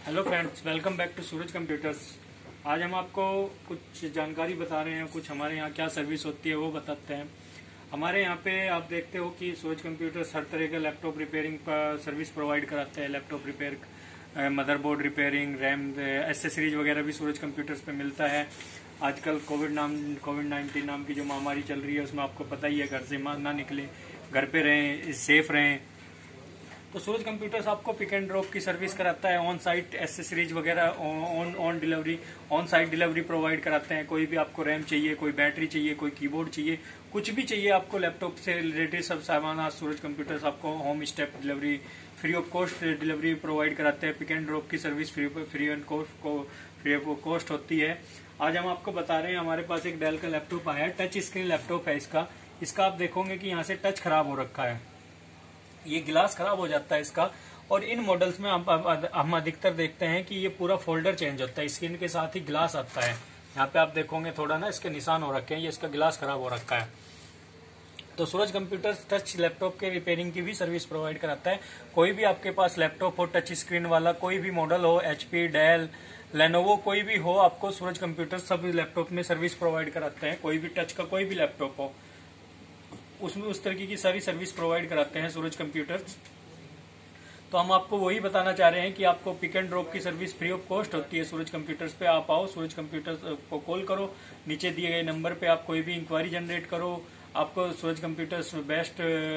Hello friends, welcome back to Suraj computers. आज हम आपको कुछ जानकारी बता रहे हैं, कुछ हमारे यहाँ क्या सर्विस होती है वो बताते हैं। हमारे यहाँ पे आप देखते हो कि सूरज कंप्यूटर्स हर तरह का लैपटॉप रिपेयरिंग का सर्विस प्रोवाइड कराते हैं। Laptop repair, motherboard repairing, RAM, accessories वगैरह भी सूरज कंप्यूटर्स पे मिलता है। आजकल कोविड-19 नाम की जो महामारी चल रही है उसमें आपको पता ही है, घर से ना निकले, घर पे रहें, सेफ रहें। तो सूरज कंप्यूटर्स आपको पिक एंड ड्रॉप की सर्विस कराता है। ऑन साइट एसेसरीज वगैरह ऑन साइट डिलीवरी प्रोवाइड कराते हैं। कोई भी आपको रैम चाहिए, कोई बैटरी चाहिए, कोई कीबोर्ड चाहिए, कुछ भी चाहिए आपको लैपटॉप से रिलेटेड सब सामान आज सूरज कंप्यूटर्स आपको home step delivery, free of cost delivery provide कराते हैं। पिक एंड ड्रॉप की सर्विस फ्री ऑफ कॉस्ट होती है। आज हम आपको बता रहे हैं, हमारे पास एक डेल का लैपटॉप आया है, टच स्क्रीन लैपटॉप है इसका आप देखोगे कि यहाँ से टच खराब हो रखा है, ये गिलास खराब हो जाता है इसका। और इन मॉडल्स में हम अधिकतर देखते हैं कि ये पूरा फोल्डर चेंज होता है, स्क्रीन के साथ ही गिलास आता है। यहाँ पे आप देखोगे थोड़ा ना इसके निशान हो रखे हैं, ये इसका गिलास खराब हो रखा है। तो सूरज कंप्यूटर्स टच लैपटॉप के रिपेयरिंग की भी सर्विस प्रोवाइड कराता है। कोई भी आपके पास लैपटॉप हो टच स्क्रीन वाला, कोई भी मॉडल हो, HP, डेल, लेनोवो, कोई भी हो, आपको सूरज कंप्यूटर्स सब लैपटॉप में सर्विस प्रोवाइड कराते हैं। कोई भी टच का कोई भी लैपटॉप हो उसमें उस तरीके की सारी सर्विस प्रोवाइड कराते हैं सूरज कंप्यूटर्स। तो हम आपको वही बताना चाह रहे हैं कि आपको पिक एंड ड्रॉप की सर्विस फ्री ऑफ कॉस्ट होती है सूरज कंप्यूटर्स पे। आप आओ, सूरज कंप्यूटर्स को कॉल करो, नीचे दिए गए नंबर पे आप कोई भी इंक्वायरी जनरेट करो, आपको सूरज कंप्यूटर्स बेस्ट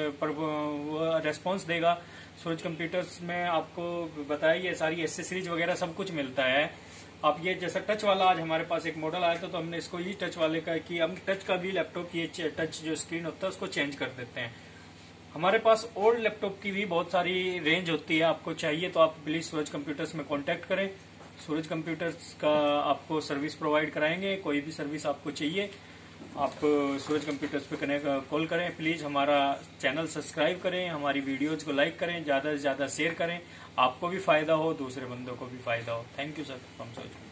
रेस्पॉन्स देगा। सूरज कंप्यूटर्स में आपको बताइए सारी एसेसरीज वगैरह सब कुछ मिलता है। आप ये जैसा टच वाला, आज हमारे पास एक मॉडल आया था तो हमने इसको ये टच वाले का कि हम टच का भी लैपटॉप, ये टच जो स्क्रीन होता है उसको चेंज कर देते हैं। हमारे पास ओल्ड लैपटॉप की भी बहुत सारी रेंज होती है, आपको चाहिए तो आप प्लीज सूरज कंप्यूटर्स में कांटेक्ट करें। सूरज कंप्यूटर्स का आपको सर्विस प्रोवाइड कराएंगे। कोई भी सर्विस आपको चाहिए आप सूरज कंप्यूटर्स पे कॉल करें। प्लीज हमारा चैनल सब्सक्राइब करें, हमारी वीडियोज को लाइक करें, ज्यादा से ज्यादा शेयर करें, आपको भी फायदा हो, दूसरे बंदों को भी फायदा हो। Thank you sir from Suraj.